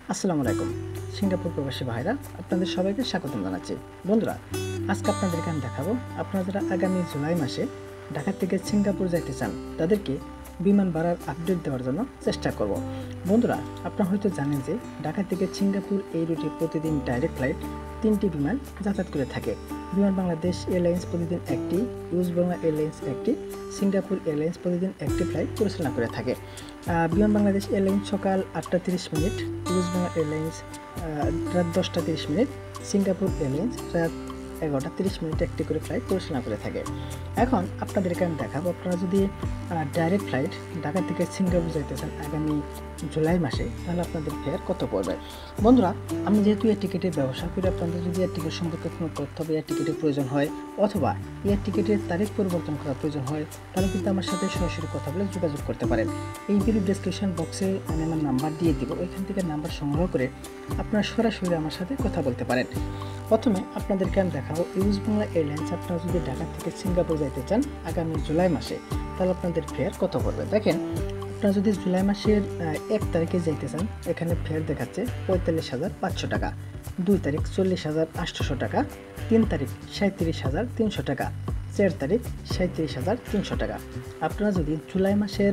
আসসালামু আলাইকুম। সিঙ্গাপুর প্রবাসী ভাইরা আপনাদের সবাইকে স্বাগতম জানাচ্ছি। বন্ধুরা, আজকে আপনাদেরকে আমি দেখাবো আপনারা যারা আগামী জুলাই মাসে ঢাকা থেকে সিঙ্গাপুর যাইতে চান তাদেরকে বিমান ভাড়ার আপডেট দেওয়ার জন্য চেষ্টা করব। বন্ধুরা, আপনারা হয়তো জানেন যে ঢাকা থেকে সিঙ্গাপুর এই রুটে প্রতিদিন ডাইরেক্ট ফ্লাইট 3টি বিমান যাতায়াত করে থাকে। বিমান বাংলাদেশ এয়ারলাইন্স প্রতিদিন একটি, ইউজ বাংলা এয়ারলাইন্স একটি, সিঙ্গাপুর এয়ারলাইন্স প্রতিদিন একটি ফ্লাইট পরিচালনা করে থাকে। বিমান বাংলাদেশ এয়ারলাইন্স সকাল 8টা 30 মিনিট, ইউজ বাংলা এয়ারলাইন্স রাত 10টা 30 মিনিট, সিঙ্গাপুর এয়ারলাইন্স রাত 11টা 30 মিনিট একটি করে ফ্লাইট পরিচালনা করে থাকে। এখন আপনাদেরকে আমি দেখাবো আপনারা যদি ডাইরেক্ট ফ্লাইট ঢাকা থেকে সিঙ্গাপুর যাইতে চান আগামী জুলাই মাসে, তাহলে আপনাদের ফেয়ার কত পড়বে। বন্ধুরা, আমি যেহেতু এয়ার টিকিটের ব্যবসা করি, আপনাদের যদি এয়ার টিকিট সম্পর্কে কোনো তথ্য বা এয়ার টিকিটের প্রয়োজন হয় অথবা এয়ার টিকিটের তারিখ পরিবর্তন করার প্রয়োজন হয়, তাহলে কিন্তু আমার সাথে সরাসরি কথা বলে যোগাযোগ করতে পারেন। এই ভিডিও ডেসক্রিপশন বক্সে আমি আমার নাম্বার দিয়ে দিব, ওইখান থেকে নাম্বার সংগ্রহ করে আপনারা সরাসরি আমার সাথে কথা বলতে পারেন। প্রথমে আপনাদেরকে আমি দেখাবো ইউজ বাংলা এয়ারলাইন্স আপনারা যদি ঢাকা থেকে সিঙ্গাপুর যাইতে চান আগামী জুলাই মাসে, তাহলে আপনাদের ফেয়ার কত পড়বে। দেখেন, আপনারা যদি জুলাই মাসের 1 তারিখে যাইতে চান, এখানে ফেয়ার দেখাচ্ছে 45,500 টাকা, 2 তারিখ 40,800 টাকা, 3 তারিখ 37,300 টাকা, 4 তারিখ 37,300 টাকা। আপনারা যদি জুলাই মাসের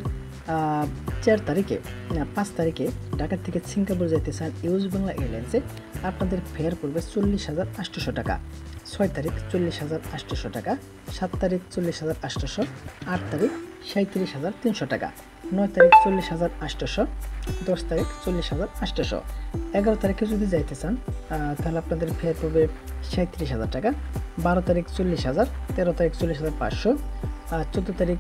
4 তারিখে 5 তারিখে ঢাকা থেকে সিঙ্গাপুর যাইতে চান ইউজ বাংলা এয়ারলাইন্সে, আপনাদের ফেয়ার পড়বে 40,800 টাকা, 6 তারিখ 40,800 টাকা, 7 তারিখ 40,800, 8 তারিখ 37,300 টাকা, 9 তারিখ 40,800, 10 তারিখ 40,800। 11 তারিখে যদি যাইতে চান তাহলে আপনাদের ফেয়ার পড়বে 37,000 টাকা, 12 তারিখ 40,000, 13 তারিখ 40,500, 14 তারিখ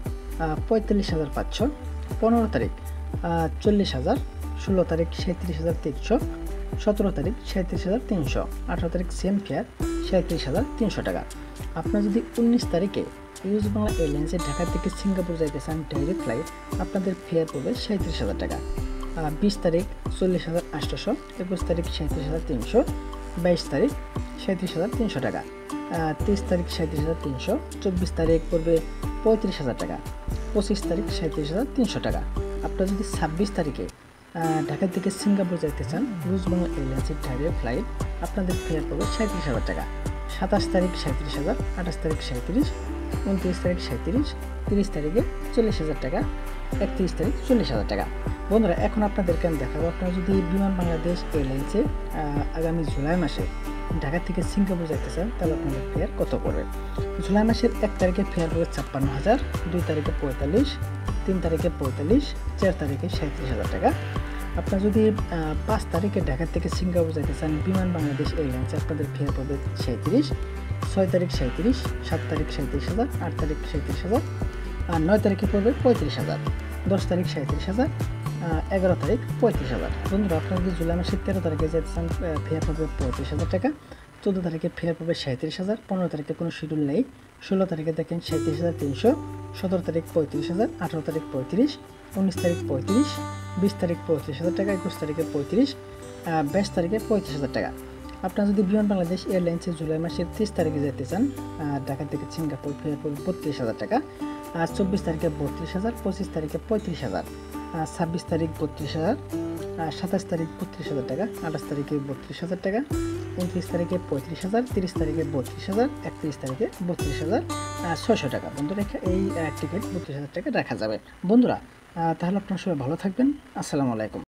45,500, 15 তারিখ 40,000, 16 তারিখ 37,300, 17 তারিখ 37,300, 18 তারিখ সেম ফেয়ার 37,300 টাকা। আপনারা যদি 19 তারিখে ইউজ বাংলা এয়ারলাইন্সে ঢাকা থেকে সিঙ্গাপুর যাইতে চান ডাইরেক্ট ফ্লাইট, আপনাদের ফেয়ার পড়বে 37,000 টাকা। 20 তারিখ 40,800, 21 তারিখ 37,300, 22 তারিখ 37,300 টাকা, 23 তারিখ 37,300, 24 তারিখ পড়বে 35,000 টাকা, 25 তারিখ 37,300 টাকা। আপনারা যদি 26 তারিখে ঢাকা থেকে সিঙ্গাপুর যাইতে চান ইউজ বাংলা এয়ারলাইন্সের ডাইরেক্ট ফ্লাইট, আপনাদের ফেয়ার পড়বে 37,000 টাকা। 27 তারিখ 37,000, 28 তারিখ 37, 29 তারিখ 37, 30 তারিখে 40,000 টাকা, 31 তারিখ 40,000 টাকা। বন্ধুরা, এখন আপনাদেরকে আমি দেখাবো আপনারা যদি বিমান বাংলাদেশ এয়ারলাইন্সে আগামী জুলাই মাসে ঢাকা থেকে সিঙ্গাপুর যাইতে চান, তাহলে আপনাদের ফেয়ার কত পড়বে। জুলাই মাসের 1 তারিখে ফেয়ার পড়বে 56,000, 2 তারিখে 45, 3 তারিখে 45, 4 তারিখে 37,000 টাকা। আপনারা যদি 5 তারিখে ঢাকা থেকে সিঙ্গাপুর যাইতে চান বিমান বাংলাদেশ এয়ারলাইন্সে, আপনাদের ফেয়ার পড়বে 37, 6 তারিখ 37, 7 তারিখ 37,000, 8 তারিখ 37,000, আর 9 তারিখে পড়বে 35,000, 10 তারিখ 37,000, 11 তারিখ 35,000। বন্ধুরা, আপনারা যদি জুলাই মাসের 13 তারিখে যেতে চান ফেয়ার পড়বে 35,000 টাকা, 14 তারিখে ফেয়ার পড়বে 37,000, 15 তারিখে কোনো শিডিউল নেই, 16 তারিখে দেখেন 37,300, 17 তারিখ 35,000, 18 তারিখ 35, 19 তারিখ 35, 20 তারিখ 35,000 টাকা, 21 তারিখে 35, 22 তারিখে 35,000 টাকা। আপনারা যদি বিমান বাংলাদেশ এয়ারলাইন্সে জুলাই মাসের 30 তারিখে যেতে চান ঢাকা থেকে সিঙ্গাপুর, ফেয়ার পড়বে 32,000 টাকা, 24 তারিখে 32,000, 25 তারিখে 35,000, 26 তারিখ 32,000, 27 তারিখ 32,000 টাকা, 28 তারিখে 32,000 টাকা, 29 তারিখে 35,000, 30 তারিখে 32,000, 31 তারিখে 32,600 টাকা। বন্ধুরা, এই টিকিট 32,000 টাকা রাখা যাবে। বন্ধুরা, তাহলে আপনারা সবাই ভালো থাকবেন। আসসালামু আলাইকুম।